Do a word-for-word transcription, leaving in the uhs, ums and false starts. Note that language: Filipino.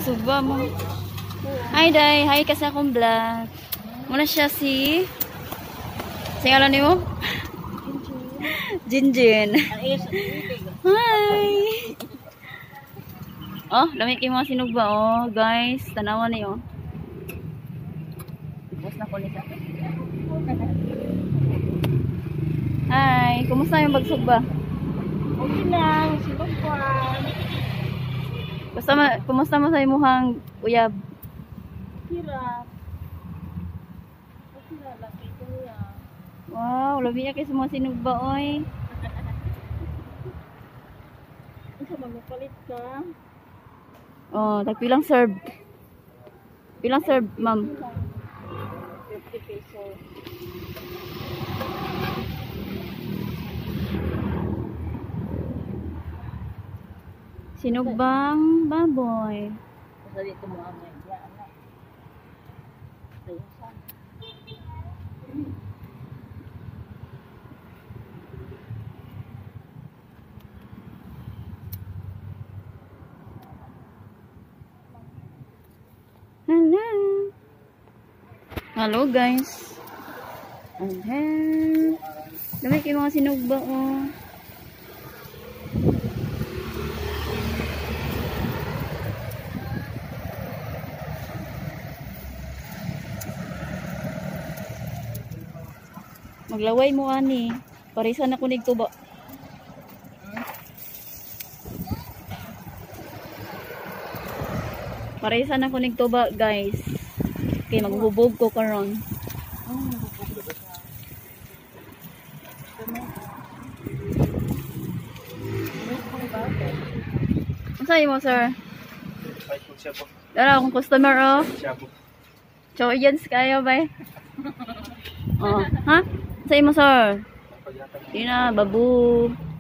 Magsugba mo. Hi, day. Hi, kasi akong vlog. Muna siya si... Sing alam niyo? Jinjin. Hi! Oh, lamig yung mga sinugba, oh. Guys, tanawan niyo. Tapos na ko nito. Hi, kumusta yung pagsugba? Okay lang, sinugban. Kumusta, kumusta mo sa imuhang uyab? Hirap. Okay lang, laki ko niya. Wow, labi niya kayo sa mga sinugba, oy. Isa magpapalit ka? Oh, tagpilang serve. Pilang serve, ma'am? fifty pesos. Sinugbang baboy. Basta dito mo amay. Yan na. Ayusan. Hello. Hello, guys. Hello. Dami kayo mga sinugba, oh. Maglaway mo, ani. Parisan ako nigtuba. Parisan ako nigtuba, guys. Okay, maghubog ko karon. Ano sa'yo mo, sir? Dara akong customer, oh. Chow agents kayo, bay. Oh, ha? Sa'yo mo, sir? Di na, babu.